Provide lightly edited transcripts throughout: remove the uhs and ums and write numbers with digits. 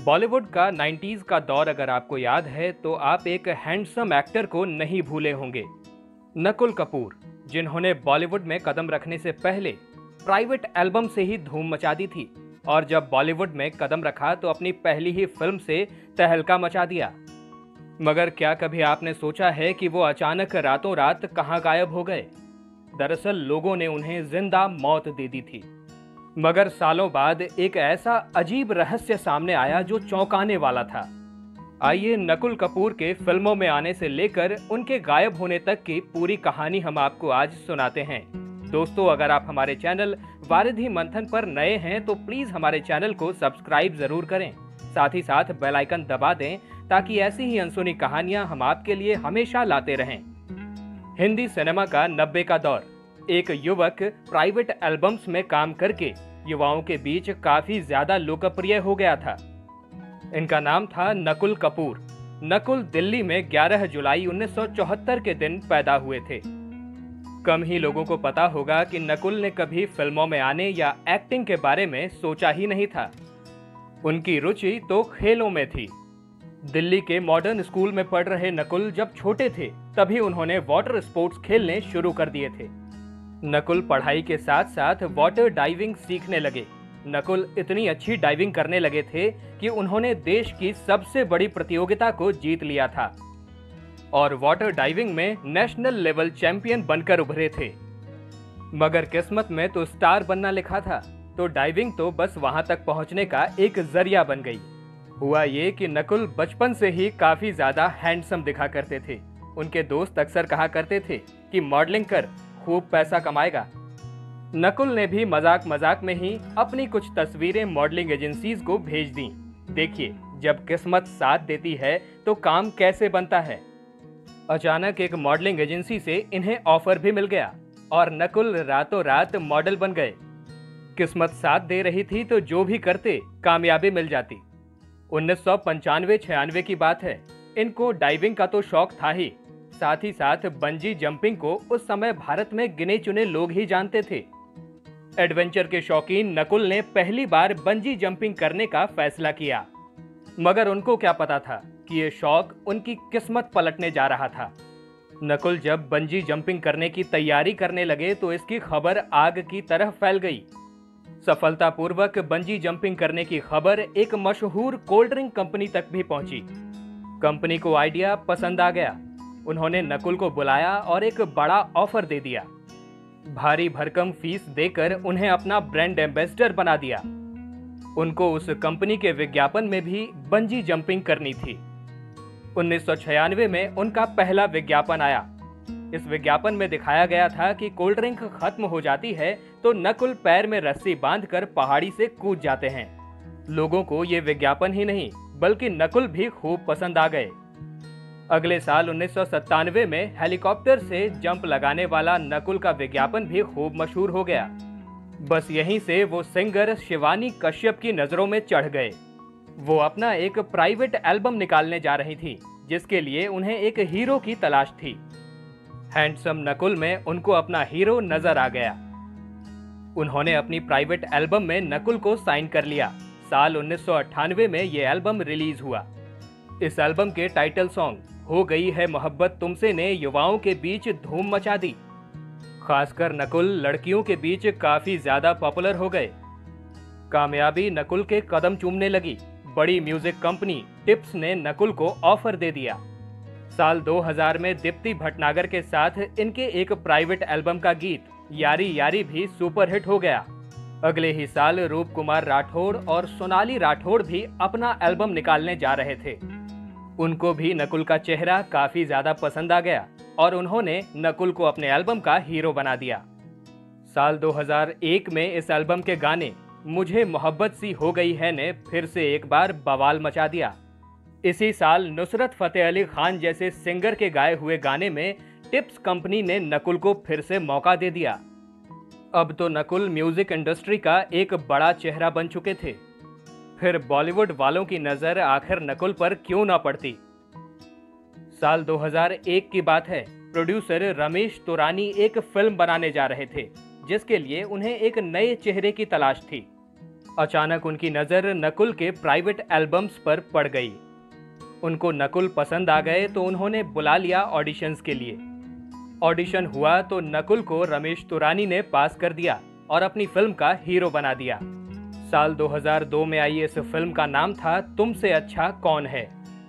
बॉलीवुड का 90s का दौर अगर आपको याद है तो आप एक हैंडसम एक्टर को नहीं भूले होंगे, नकुल कपूर, जिन्होंने बॉलीवुड में कदम रखने से पहले प्राइवेट एल्बम से ही धूम मचा दी थी और जब बॉलीवुड में कदम रखा तो अपनी पहली ही फिल्म से तहलका मचा दिया। मगर क्या कभी आपने सोचा है कि वो अचानक रातों रात कहां गायब हो गए? दरअसल लोगों ने उन्हें जिंदा मौत दे दी थी। मगर सालों बाद एक ऐसा अजीब रहस्य सामने आया जो चौंकाने वाला था। आइए नकुल कपूर के फिल्मों में आने से लेकर उनके गायब होने तक की पूरी कहानी हम आपको आज सुनाते हैं। दोस्तों, अगर आप हमारे चैनल वारिधि मंथन पर नए हैं तो प्लीज हमारे चैनल को सब्सक्राइब जरूर करें। साथ ही साथ बेल आइकन दबा दें ताकि ऐसी ही अनसुनी कहानियां हम आपके लिए हमेशा लाते रहें। हिंदी सिनेमा का 90 का दौर। एक युवक प्राइवेट एल्बम्स में काम करके युवाओं के बीच काफी ज्यादा लोकप्रिय हो गया था। इनका नाम था नकुल कपूर। नकुल दिल्ली में 11 जुलाई 1974 के दिन पैदा हुए थे। कम ही लोगों को पता होगा कि नकुल ने कभी फिल्मों में आने या एक्टिंग के बारे में सोचा ही नहीं था। उनकी रुचि तो खेलों में थी। दिल्ली के मॉडर्न स्कूल में पढ़ रहे नकुल जब छोटे थे तभी उन्होंने वाटर स्पोर्ट्स खेलने शुरू कर दिए थे। नकुल पढ़ाई के साथ साथ वाटर डाइविंग सीखने लगे। नकुल इतनी अच्छी डाइविंग करने लगे थे कि उन्होंने देश की सबसे बड़ी प्रतियोगिता को जीत लिया था और वाटर डाइविंग में नेशनल लेवल चैंपियन बनकर उभरे थे। मगर किस्मत में तो स्टार बनना लिखा था, तो डाइविंग तो बस वहां तक पहुंचने का एक जरिया बन गई। हुआ ये कि नकुल बचपन से ही काफी ज्यादा हैंडसम दिखा करते थे। उनके दोस्त अक्सर कहा करते थे कि मॉडलिंग कर, खूब पैसा कमाएगा। नकुल ने भी मजाक मजाक में ही अपनी कुछ तस्वीरें मॉडलिंग एजेंसीज को भेज दी। देखिए, जब किस्मत साथ देती है तो काम कैसे बनता है। अचानक एक मॉडलिंग एजेंसी से इन्हें ऑफर भी मिल गया और नकुल रातों रात मॉडल बन गए। किस्मत साथ दे रही थी तो जो भी करते कामयाबी मिल जाती। 1995-96 की बात है। इनको डाइविंग का तो शौक था ही, साथ ही साथ बंजी जंपिंग को उस समय भारत में गिने चुने लोग ही जानते थे। एडवेंचर के शौकीन नकुल ने पहली बार बंजी जंपिंग करने का फैसला किया। मगर उनको क्या पता था कि ये शौक उनकी किस्मत पलटने जा रहा था। नकुल जब बंजी जंपिंग करने की तैयारी करने लगे तो इसकी खबर आग की तरह फैल गई। सफलतापूर्वक बंजी जंपिंग करने की खबर एक मशहूर कोल्ड ड्रिंक कंपनी तक भी पहुंची। कंपनी को आइडिया पसंद आ गया। उन्होंने नकुल को बुलाया और एक बड़ा ऑफर दे दिया। भारी भरकम फीस देकर उन्हें अपना ब्रांड एम्बेसडर बना दिया। उनको उस कंपनी के विज्ञापन में भी बंजी जंपिंग करनी थी। 1996 में उनका पहला विज्ञापन आया। इस विज्ञापन में दिखाया गया था कि कोल्ड ड्रिंक खत्म हो जाती है तो नकुल पैर में रस्सी बांधकर पहाड़ी से कूद जाते हैं। लोगों को ये विज्ञापन ही नहीं बल्कि नकुल भी खूब पसंद आ गए। अगले साल 1997 में हेलीकॉप्टर से जंप लगाने वाला नकुल का विज्ञापन भी खूब मशहूर हो गया। बस यहीं से वो सिंगर शिवानी कश्यप की नजरों में चढ़ गए। वो अपना एक प्राइवेट एल्बम निकालने जा रही थी जिसके लिए उन्हें एक हीरो की तलाश थी। हैंडसम नकुल में उनको अपना हीरो नजर आ गया। उन्होंने अपनी प्राइवेट एल्बम में नकुल को साइन कर लिया। साल 1998 में ये एल्बम रिलीज हुआ। इस एल्बम के टाइटल सॉन्ग हो गई है मोहब्बत तुमसे ने युवाओं के बीच धूम मचा दी। खासकर नकुल लड़कियों के बीच काफी ज्यादा पॉपुलर हो गए। कामयाबी नकुल के कदम चूमने लगी। बड़ी म्यूजिक कंपनी टिप्स ने नकुल को ऑफर दे दिया। साल 2000 में दीप्ति भटनागर के साथ इनके एक प्राइवेट एल्बम का गीत यारी यारी भी सुपरहिट हो गया। अगले ही साल रूप कुमार राठौड़ और सोनाली राठौड़ भी अपना एल्बम निकालने जा रहे थे। उनको भी नकुल का चेहरा काफी ज्यादा पसंद आ गया और उन्होंने नकुल को अपने एल्बम का हीरो बना दिया। साल 2001 में इस एल्बम के गाने मुझे मोहब्बत सी हो गई है ने फिर से एक बार बवाल मचा दिया। इसी साल नुसरत फतेह अली खान जैसे सिंगर के गाए हुए गाने में टिप्स कंपनी ने नकुल को फिर से मौका दे दिया। अब तो नकुल म्यूजिक इंडस्ट्री का एक बड़ा चेहरा बन चुके थे। फिर बॉलीवुड वालों की नजर आखिर नकुल पर क्यों ना पड़ती। साल 2001 की बात है। प्रोड्यूसर रमेश तोरानी एक फिल्म बनाने जा रहे थे जिसके लिए उन्हें एक नए चेहरे की तलाश थी। अचानक उनकी नज़र नकुल के प्राइवेट एल्बम्स पर पड़ गई। उनको नकुल पसंद आ गए तो उन्होंने बुला लिया ऑडिशंस के लिए। ऑडिशन हुआ तो नकुल को रमेश तुरानी ने पास कर दिया और अपनी फिल्म का हीरो बना दिया। साल 2002 में आई इस फिल्म का नाम था तुमसे अच्छा कौन है।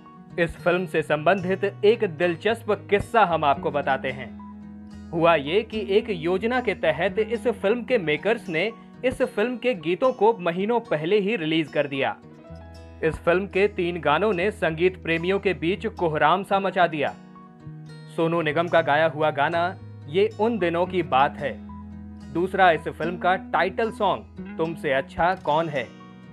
इस फिल्म से संबंधित एक दिलचस्प किस्सा हम आपको बताते हैं। हुआ ये कि एक योजना के तहत इस फिल्म के मेकर्स ने इस फिल्म के गीतों को महीनों पहले ही रिलीज कर दिया। इस फिल्म के 3 गानों ने संगीत प्रेमियों के बीच कोहराम सा मचा दिया। सोनू निगम का गाया हुआ गाना ये उन दिनों की बात है। दूसरा इस फिल्म का टाइटल सॉन्ग तुमसे अच्छा कौन है।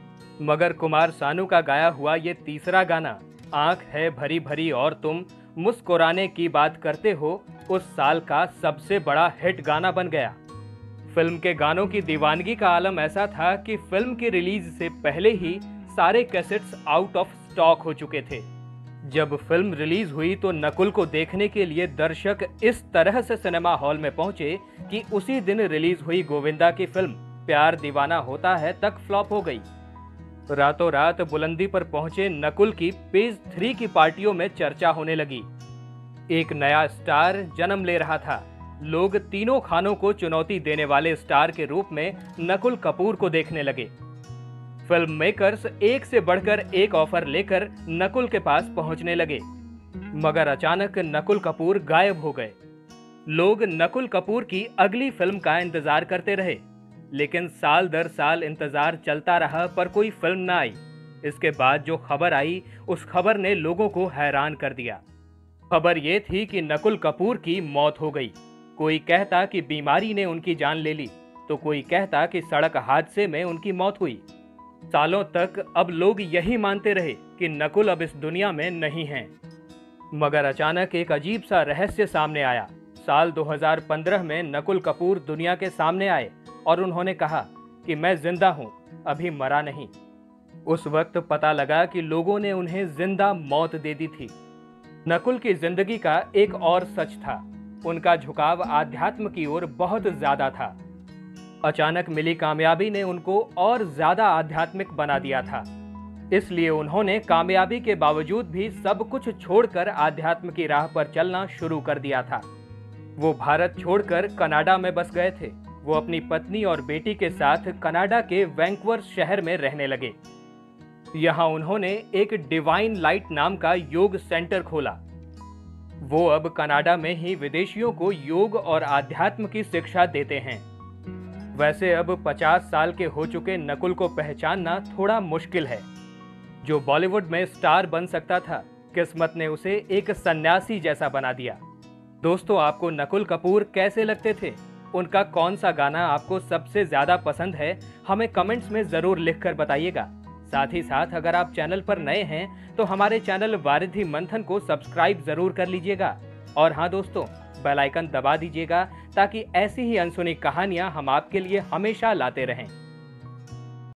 मगर कुमार सानू का गाया हुआ ये तीसरा गाना आंख है भरी भरी और तुम मुस्कुराने की बात करते हो उस साल का सबसे बड़ा हिट गाना बन गया। फिल्म के गानों की दीवानगी का आलम ऐसा था कि फिल्म की रिलीज से पहले ही सारे कैसेट्स आउट ऑफ स्टॉक हो चुके थे। जब फिल्म रिलीज हुई तो नकुल को देखने के लिए दर्शक इस तरह से सिनेमा हॉल में पहुंचे कि उसी दिन रिलीज हुई गोविंदा की फिल्म प्यार दीवाना होता है तक फ्लॉप हो गई। रातों रात बुलंदी पर पहुंचे नकुल की पेज 3 की पार्टियों में चर्चा होने लगी। एक नया स्टार जन्म ले रहा था। लोग तीनों खानों को चुनौती देने वाले स्टार के रूप में नकुल कपूर को देखने लगे। फिल्म मेकर्स एक से बढ़कर एक ऑफर लेकर नकुल के पास पहुंचने लगे, मगर अचानक नकुल कपूर गायब हो गए। लोग नकुल कपूर की अगली फिल्म का इंतजार करते रहे, लेकिन साल दर साल इंतजार चलता रहा पर कोई फिल्म ना आई। इसके बाद जो खबर आई उस खबर ने लोगों को हैरान कर दिया। खबर ये थी कि नकुल कपूर की मौत हो गई। कोई कहता कि बीमारी ने उनकी जान ले ली तो कोई कहता कि सड़क हादसे में उनकी मौत हुई। सालों तक अब लोग यही मानते रहे कि नकुल अब इस दुनिया में नहीं हैं। मगर अचानक एक अजीब सा रहस्य सामने आया। साल 2015 में नकुल कपूर दुनिया के सामने आए और उन्होंने कहा कि मैं जिंदा हूं, अभी मरा नहीं। उस वक्त पता लगा कि लोगों ने उन्हें जिंदा मौत दे दी थी। नकुल की जिंदगी का एक और सच था, उनका झुकाव आध्यात्म की ओर बहुत ज्यादा था। अचानक मिली कामयाबी ने उनको और ज्यादा आध्यात्मिक बना दिया था, इसलिए उन्होंने कामयाबी के बावजूद भी सब कुछ छोड़कर आध्यात्म की राह पर चलना शुरू कर दिया था। वो भारत छोड़कर कनाडा में बस गए थे। वो अपनी पत्नी और बेटी के साथ कनाडा के वैंकूवर शहर में रहने लगे। यहाँ उन्होंने एक डिवाइन लाइट नाम का योग सेंटर खोला। वो अब कनाडा में ही विदेशियों को योग और आध्यात्म की शिक्षा देते हैं। वैसे अब 50 साल के हो चुके नकुल को पहचानना थोड़ा मुश्किल है। जो बॉलीवुड में स्टार बन सकता था, किस्मत ने उसे एक सन्यासी जैसा बना दिया। दोस्तों, आपको नकुल कपूर कैसे लगते थे? उनका कौन सा गाना आपको सबसे ज्यादा पसंद है? हमें कमेंट्स में जरूर लिखकर बताइएगा। साथ ही साथ अगर आप चैनल पर नए हैं तो हमारे चैनल वारिधि मंथन को सब्सक्राइब जरूर कर लीजिएगा। और हाँ दोस्तों, बेल आइकन दबा दीजिएगा ताकि ऐसी ही अनसुनी कहानियां हम आपके लिए हमेशा लाते रहें।